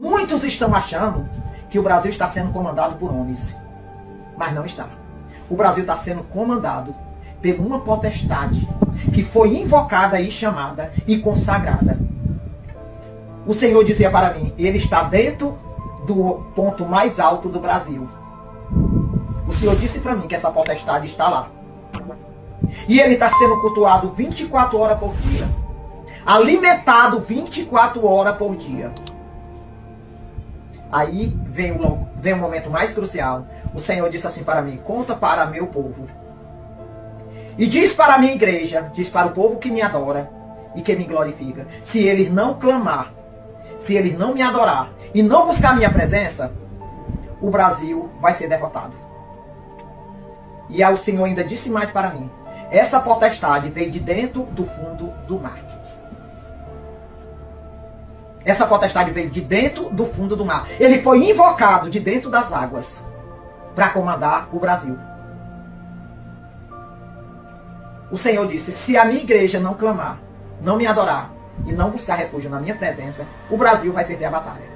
Muitos estão achando que o Brasil está sendo comandado por homens, mas não está. O Brasil está sendo comandado por uma potestade que foi invocada e chamada e consagrada. O Senhor dizia para mim, ele está dentro do ponto mais alto do Brasil. O Senhor disse para mim que essa potestade está lá. E ele está sendo cultuado 24 horas por dia. Alimentado 24 horas por dia. Aí vem o momento mais crucial. O Senhor disse assim para mim, conta para meu povo. E diz para a minha igreja, diz para o povo que me adora e que me glorifica. Se eles não clamar, se eles não me adorar e não buscar minha presença, o Brasil vai ser derrotado. E aí o Senhor ainda disse mais para mim. Essa potestade veio de dentro do fundo do mar. Essa potestade veio de dentro do fundo do mar. Ele foi invocado de dentro das águas para comandar o Brasil. O Senhor disse, se a minha igreja não clamar, não me adorar e não buscar refúgio na minha presença, o Brasil vai perder a batalha.